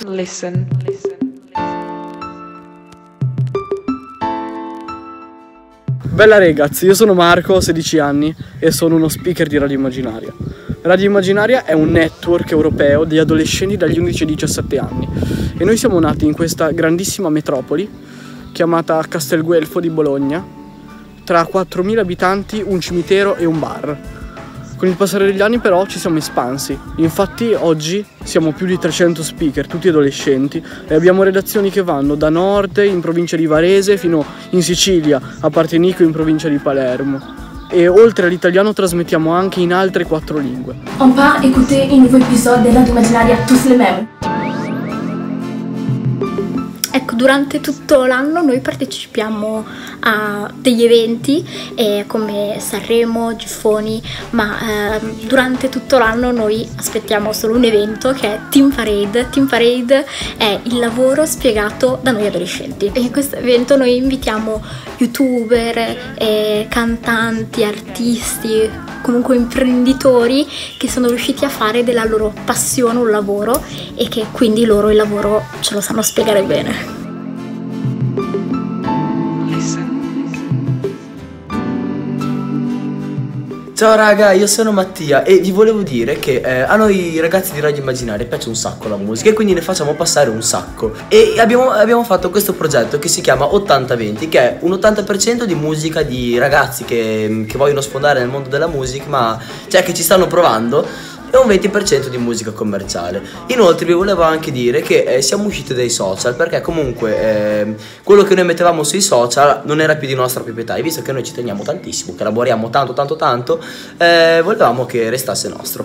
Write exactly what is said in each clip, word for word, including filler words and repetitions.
Listen, listen. Bella ragazzi, io sono Marco, ho sedici anni e sono uno speaker di Radio Immaginaria. Radio Immaginaria è un network europeo degli adolescenti dagli undici ai diciassette anni e noi siamo nati in questa grandissima metropoli chiamata Castelguelfo di Bologna, tra quattromila abitanti, un cimitero e un bar. Con il passare degli anni però ci siamo espansi, infatti oggi siamo più di trecento speaker, tutti adolescenti, e abbiamo redazioni che vanno da nord in provincia di Varese fino in Sicilia, a Partenico in provincia di Palermo. E oltre all'italiano trasmettiamo anche in altre quattro lingue. On part écouter un nouveau épisode de Radio Immaginaria tous les mêmes. Ecco, durante tutto l'anno noi partecipiamo a degli eventi eh, come Sanremo, Giffoni, ma eh, durante tutto l'anno noi aspettiamo solo un evento che è Team Parade. Team Parade è il lavoro spiegato da noi adolescenti. E in questo evento noi invitiamo youtuber, eh, cantanti, artisti, comunque imprenditori che sono riusciti a fare della loro passione un lavoro e che quindi loro il lavoro ce lo sanno spiegare bene. Ciao raga, io sono Mattia e vi volevo dire che eh, a noi ragazzi di Radio Immaginaria piace un sacco la musica e quindi ne facciamo passare un sacco. E abbiamo, abbiamo fatto questo progetto che si chiama ottanta venti, che è un ottanta per cento di musica di ragazzi che, che vogliono sfondare nel mondo della musica, ma cioè che ci stanno provando, e un venti per cento di musica commerciale. Inoltre vi volevo anche dire che eh, siamo usciti dai social, perché comunque eh, quello che noi mettevamo sui social non era più di nostra proprietà, e visto che noi ci teniamo tantissimo, che lavoriamo tanto tanto tanto, eh, volevamo che restasse nostro.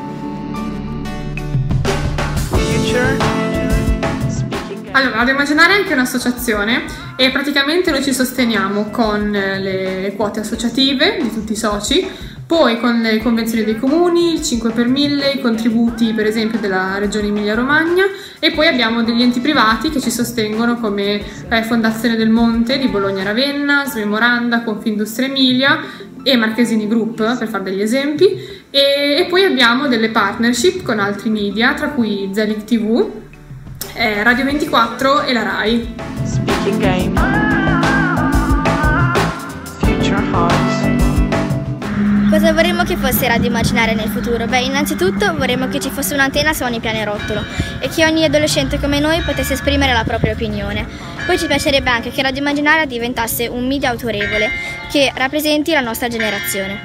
Allora, Radio Immaginaria è anche un'associazione e praticamente noi ci sosteniamo con le, le quote associative di tutti i soci, poi con le convenzioni dei comuni, il cinque per mille, i contributi per esempio della regione Emilia Romagna, e poi abbiamo degli enti privati che ci sostengono come eh, Fondazione del Monte di Bologna Ravenna, Smemoranda, Confindustria Emilia e Marchesini Group, per fare degli esempi, e, e poi abbiamo delle partnership con altri media, tra cui Zelig tivù, eh, Radio ventiquattro e la Rai. Speaking Game. Future Hearts. Cosa vorremmo che fosse Radio Immaginaria nel futuro? Beh, innanzitutto vorremmo che ci fosse un'antenna su ogni pianerottolo e che ogni adolescente come noi potesse esprimere la propria opinione. Poi ci piacerebbe anche che Radio Immaginaria diventasse un media autorevole che rappresenti la nostra generazione.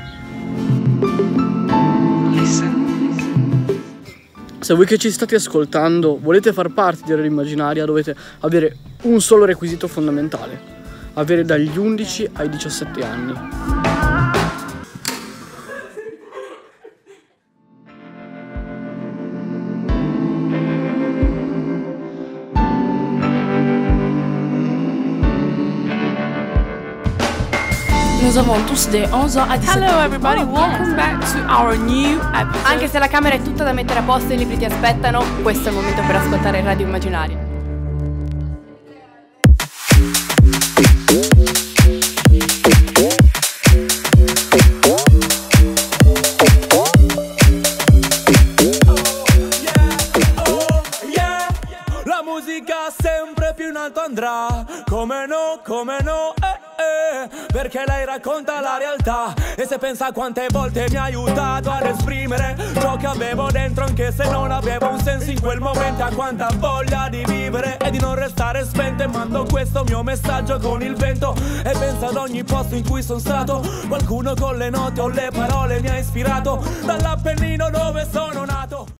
Se voi che ci state ascoltando volete far parte di Radio Immaginaria, dovete avere un solo requisito fondamentale: avere dagli undici ai diciassette anni. Nous avons tous des onze ans à diciassette ans. Hello everybody, oh, welcome yes. back to our new episode. Anche se la camera è tutta da mettere a posto e i libri ti aspettano, questo è il momento per ascoltare Radio Immaginaria. La musica sempre più in alto andrà, come no, come no, eh, eh, perché lei racconta la realtà. E se pensa a quante volte mi ha aiutato ad esprimere ciò che avevo dentro, anche se non avevo un senso in quel momento, a quanta voglia di vivere e di non restare spento. E mando questo mio messaggio con il vento e penso ad ogni posto in cui sono stato. Qualcuno con le note o le parole mi ha ispirato, dall'Appennino dove sono nato.